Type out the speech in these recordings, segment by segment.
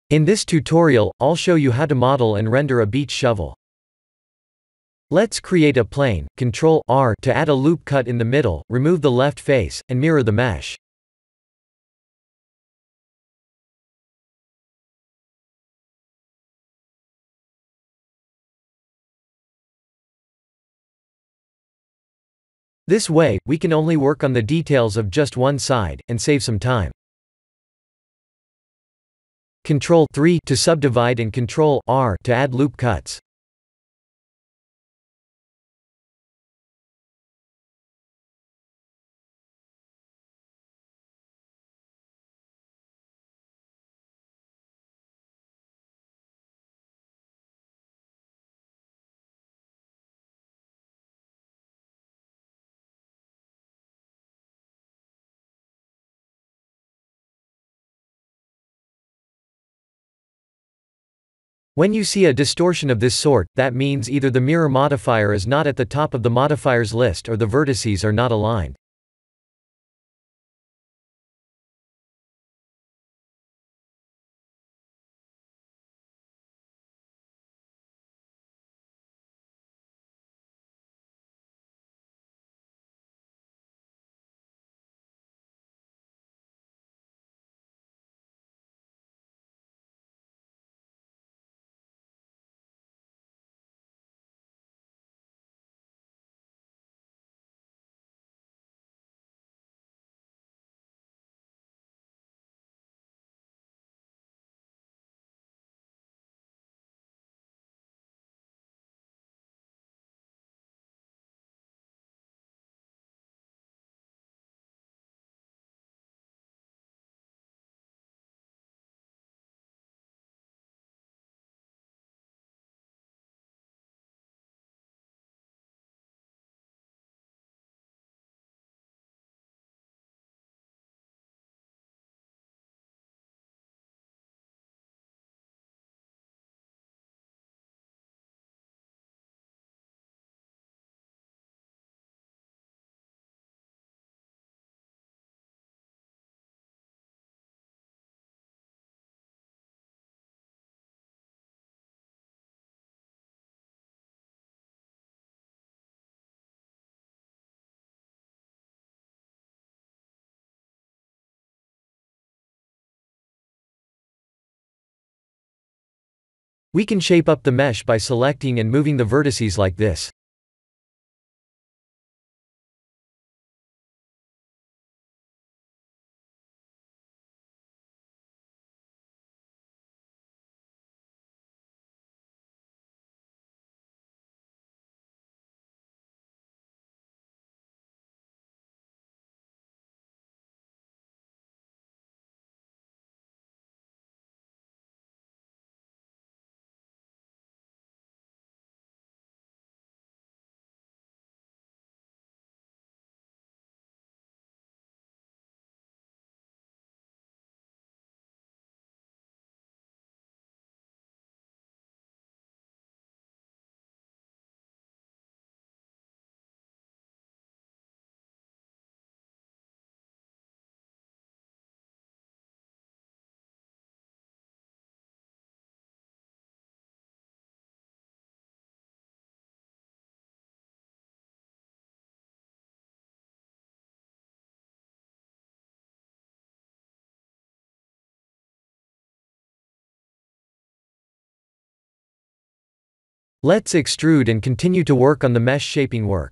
In this tutorial, I'll show you how to model and render a beach shovel. Let's create a plane. Ctrl R to add a loop cut in the middle, remove the left face, and mirror the mesh. This way, we can only work on the details of just one side, and save some time. Ctrl 3 to subdivide and Ctrl R to add loop cuts. When you see a distortion of this sort, that means either the mirror modifier is not at the top of the modifiers list or the vertices are not aligned. We can shape up the mesh by selecting and moving the vertices like this. Let's extrude and continue to work on the mesh shaping work.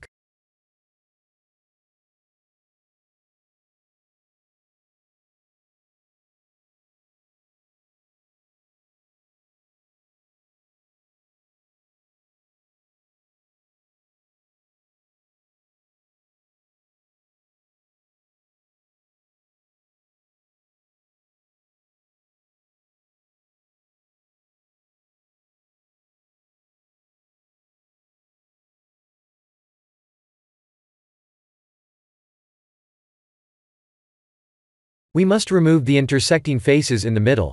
We must remove the intersecting faces in the middle.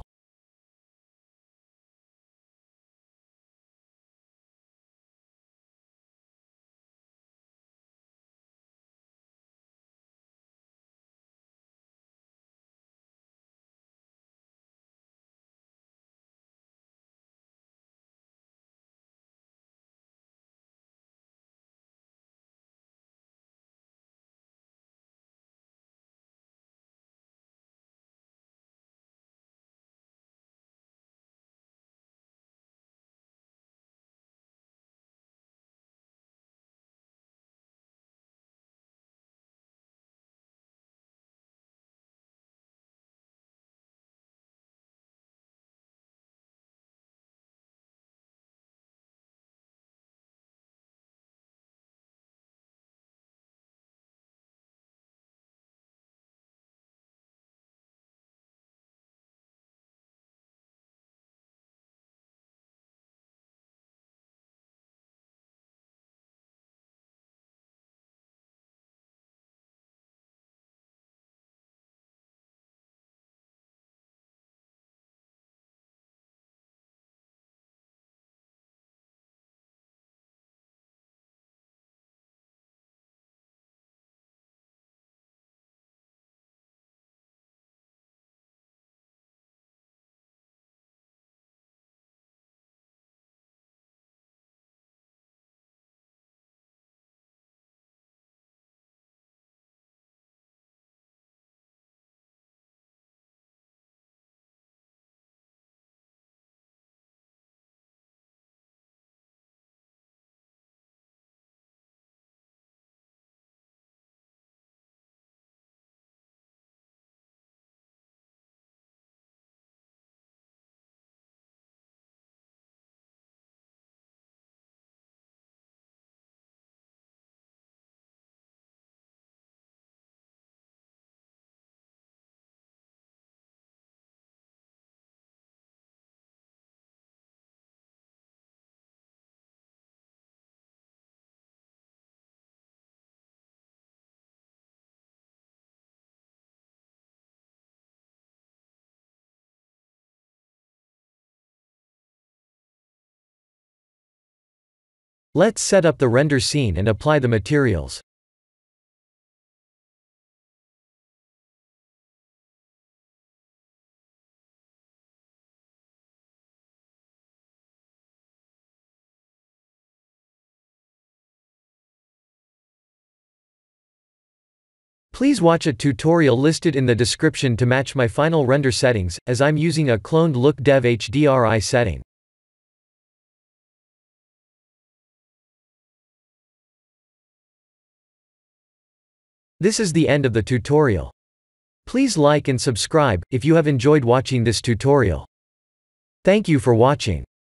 Let's set up the render scene and apply the materials. Please watch a tutorial listed in the description to match my final render settings, as I'm using a cloned look dev HDRI setting. This is the end of the tutorial. Please like and subscribe if you have enjoyed watching this tutorial. Thank you for watching.